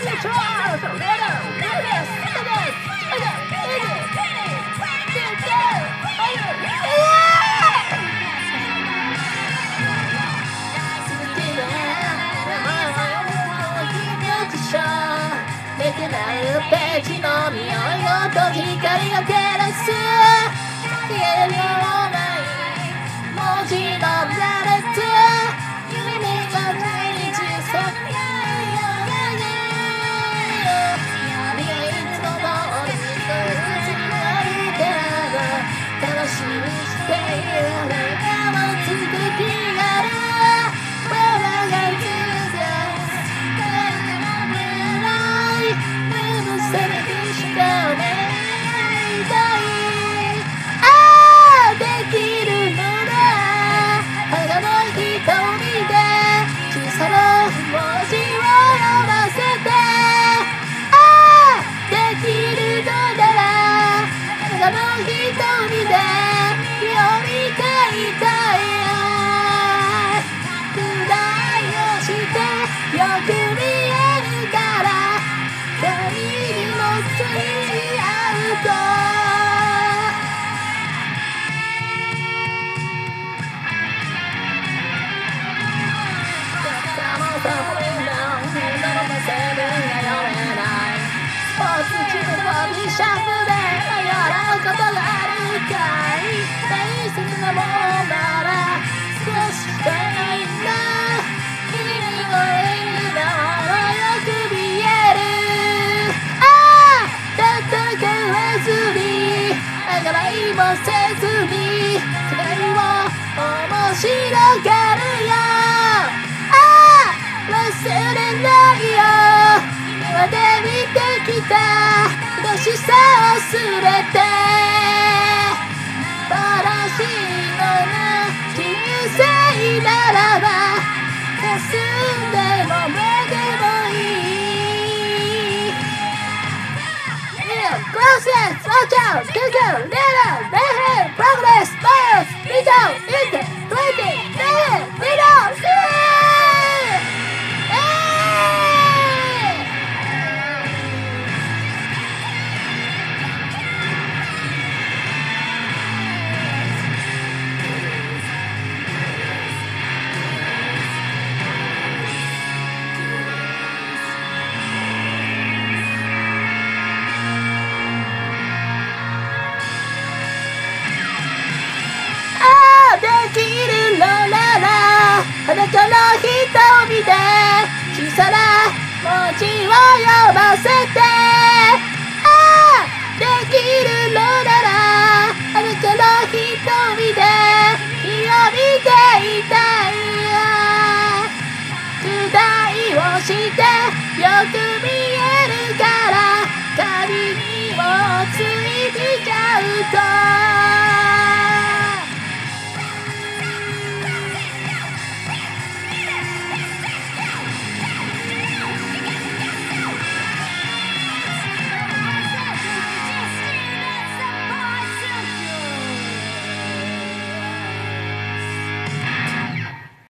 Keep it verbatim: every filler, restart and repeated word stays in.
ページの匂いごと光を照らす消えるようない文字の羅列夢が毎日そっくり闇がいつも通りとつなりて楽しみにしている笑顔つく気がある笑がつくせめてしかお願いたいああできるのだ肌の瞳で小さな文字を読ませてああできるのなら肌の瞳で読みたいたいくらいをしてよく見えるからつい合うとさもさもみんなみんなの成分が読めないスポーツチームはビシャフで迷うことがあるかい大切なものなら少ししかないんだ君を演じたものよく見えるあがないもせずに世界を面白がるよああ忘れないよ今まで見てきた愛しさをすべて正しいのな人生ならば霞んでも目でもいいProcess, watch out, go go, let out, let him, progress, bias, reach out, into, twenty, let it, read out, yeah!裸の瞳で小さな文字を読ませて